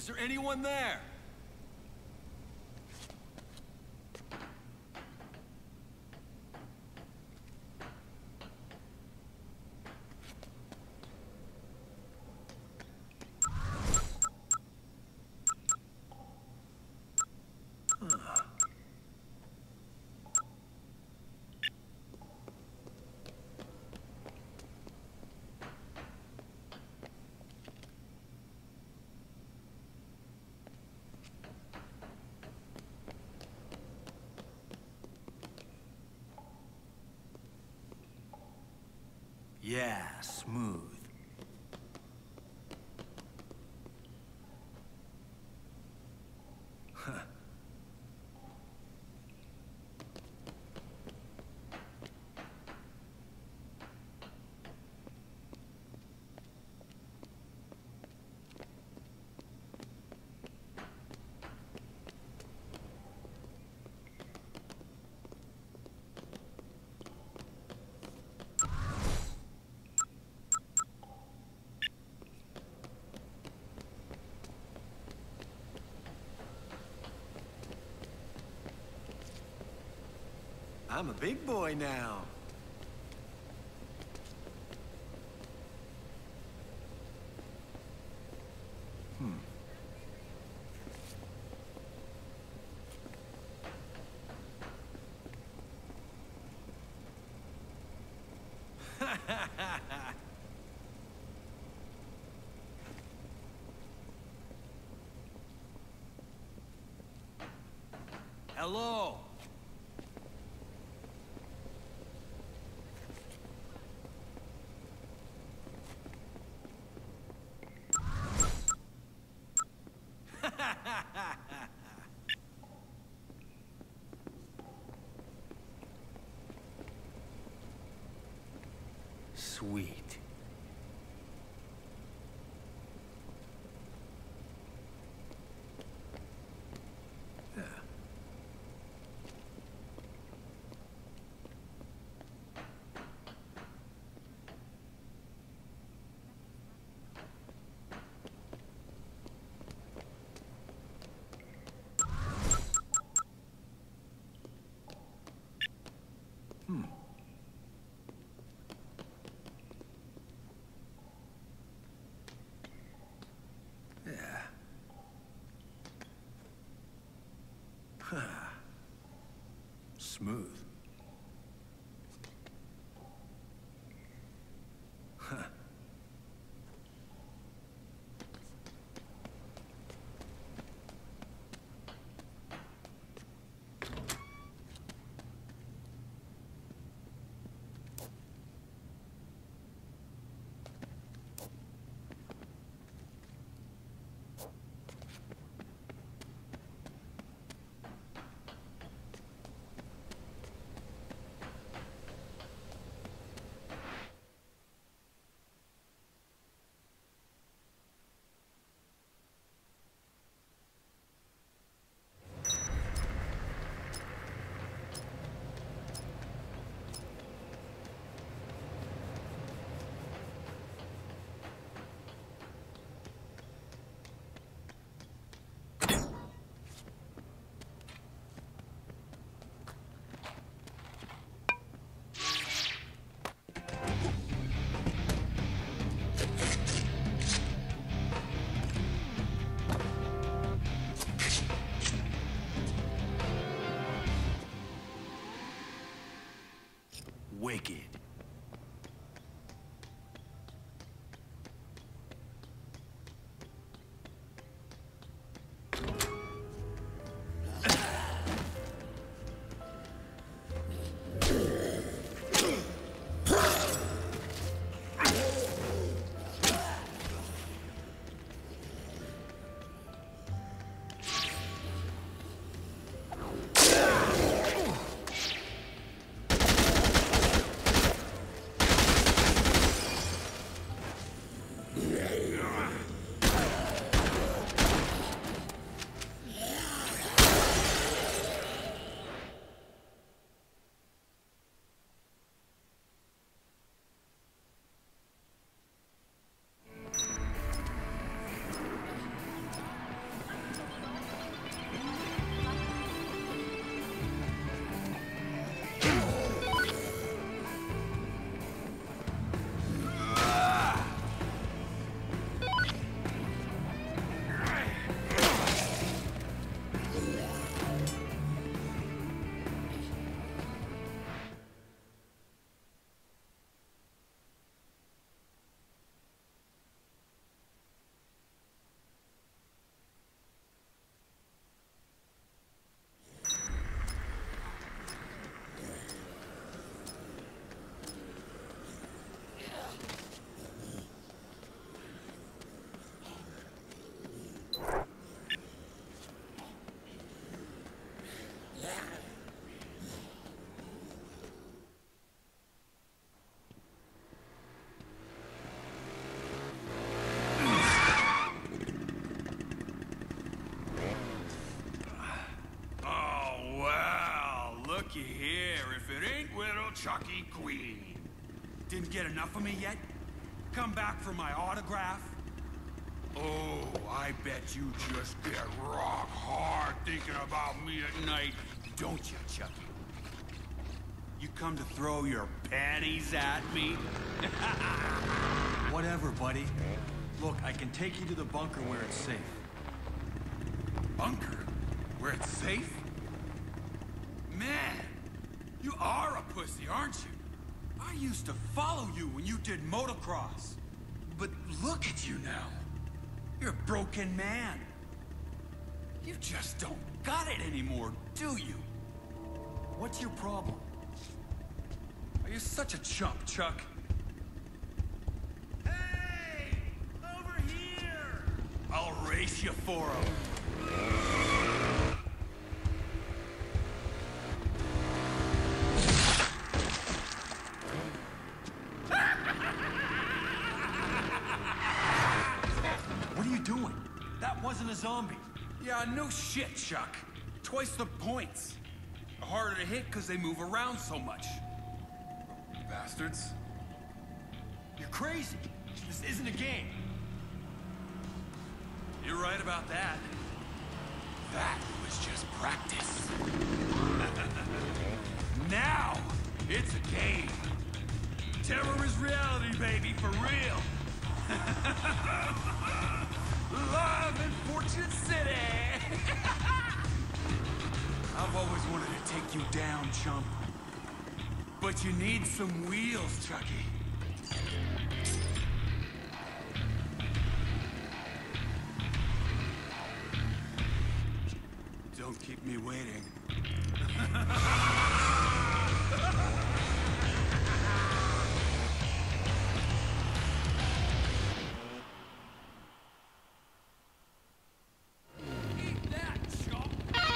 there anyone there? Yeah, smooth. Huh. I'm a big boy now. Hello. Sweet. Yeah. Yeah. Smooth. Huh. Wicked. looky here, if it ain't little Chucky Queen. Didn't get enough of me yet? Come back for my autograph? Oh, I bet you just get rock hard thinking about me at night, don't you, Chucky? You come to throw your panties at me? Whatever, buddy. Look, I can take you to the bunker where it's safe. Bunker? Where it's safe? Man, you are a pussy, aren't you? I used to follow you when you did motocross. But look at you now. You're a broken man. You just don't got it anymore, do you? What's your problem? Are you such a chump, Chuck? Hey! Over here! I'll race you for him. What are you doing? That wasn't a zombie. Yeah, no shit, Chuck. Twice the points. Harder to hit because they move around so much. Bastards. You're crazy. This isn't a game. You're right about that. That was just practice. Now, it's a game. Terror is reality, baby, for real. Live in Fortune City! I've always wanted to take you down, chump. But you need some wheels, Chucky. Don't keep me waiting. Eat that, chump!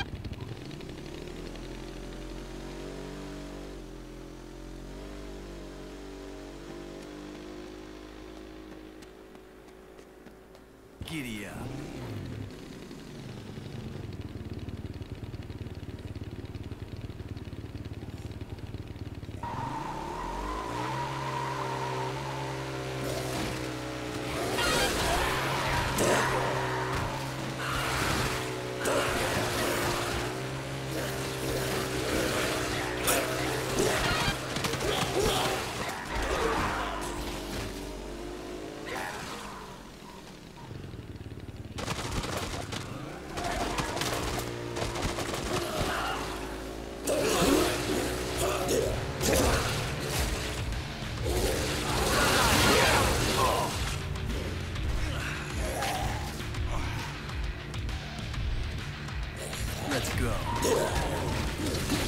Giddy up. Let's go.